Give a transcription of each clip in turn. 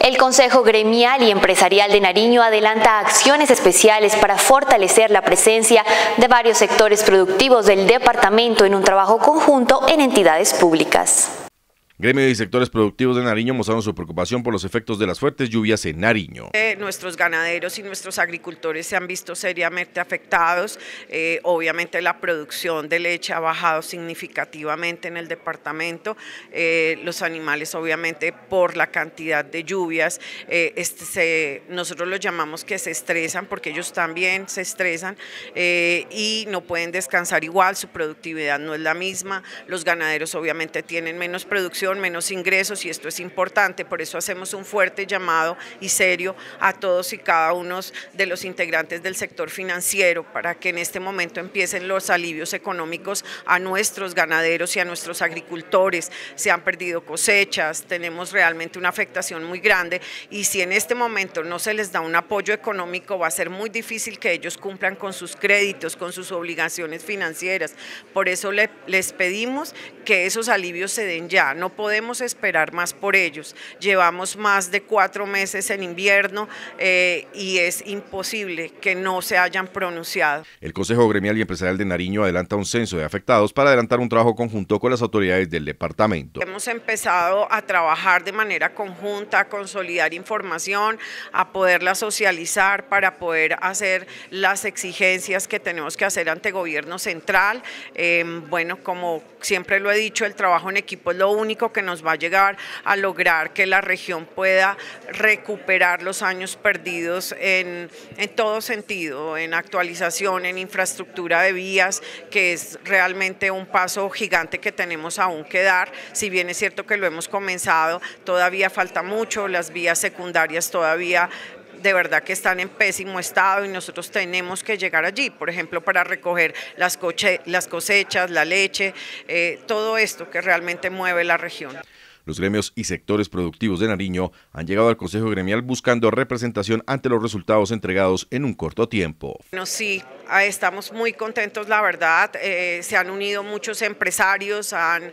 El Consejo Gremial y Empresarial de Nariño adelanta acciones especiales para fortalecer la presencia de varios sectores productivos del departamento en un trabajo conjunto en entidades públicas. Gremio y sectores productivos de Nariño mostraron su preocupación por los efectos de las fuertes lluvias en Nariño. Nuestros ganaderos y nuestros agricultores se han visto seriamente afectados. Obviamente la producción de leche ha bajado significativamente en el departamento. Los animales obviamente por la cantidad de lluvias, nosotros los llamamos que se estresan porque ellos también se estresan y no pueden descansar igual, su productividad no es la misma. Los ganaderos obviamente tienen menos producción, menos ingresos y esto es importante, por eso hacemos un fuerte llamado y serio a todos y cada uno de los integrantes del sector financiero para que en este momento empiecen los alivios económicos a nuestros ganaderos y a nuestros agricultores. Se han perdido cosechas, tenemos realmente una afectación muy grande y si en este momento no se les da un apoyo económico va a ser muy difícil que ellos cumplan con sus créditos, con sus obligaciones financieras. Por eso les pedimos que esos alivios se den ya, no podemos esperar más por ellos. Llevamos más de 4 meses en invierno y es imposible que no se hayan pronunciado. El Consejo Gremial y Empresarial de Nariño adelanta un censo de afectados para adelantar un trabajo conjunto con las autoridades del departamento. Hemos empezado a trabajar de manera conjunta, a consolidar información, a poderla socializar para poder hacer las exigencias que tenemos que hacer ante gobierno central. Bueno, como siempre lo he dicho, el trabajo en equipo es lo único que nos va a llegar a lograr que la región pueda recuperar los años perdidos en todo sentido, en actualización, en infraestructura de vías, que es realmente un paso gigante que tenemos aún que dar. Si bien es cierto que lo hemos comenzado, todavía falta mucho, las vías secundarias todavía de verdad que están en pésimo estado y nosotros tenemos que llegar allí, por ejemplo, para recoger las cosechas, la leche, todo esto que realmente mueve la región. Los gremios y sectores productivos de Nariño han llegado al Consejo Gremial buscando representación ante los resultados entregados en un corto tiempo. Bueno, sí, estamos muy contentos, la verdad. Se han unido muchos empresarios, han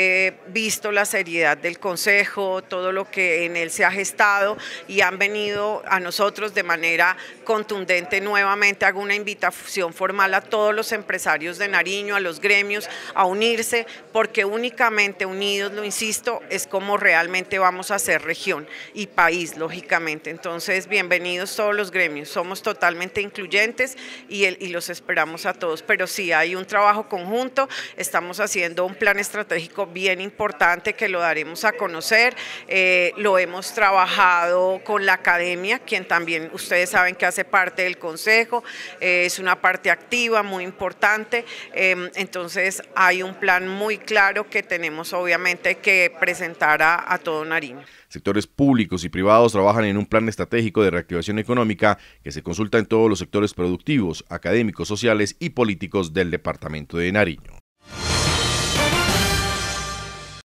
visto la seriedad del Consejo, todo lo que en él se ha gestado y han venido a nosotros de manera contundente. Nuevamente hago una invitación formal a todos los empresarios de Nariño, a los gremios, a unirse, porque únicamente unidos, lo insisto, es como realmente vamos a ser región y país, lógicamente. Entonces, bienvenidos todos los gremios, somos totalmente incluyentes y los esperamos a todos, pero sí hay un trabajo conjunto, estamos haciendo un plan estratégico bien importante que lo daremos a conocer, lo hemos trabajado con la academia, quien también ustedes saben que hace parte del consejo, es una parte activa muy importante, entonces hay un plan muy claro que tenemos obviamente que presentar a todo Nariño. Sectores públicos y privados trabajan en un plan estratégico de reactivación económica que se consulta en todos los sectores productivos, académicos, sociales y políticos del departamento de Nariño.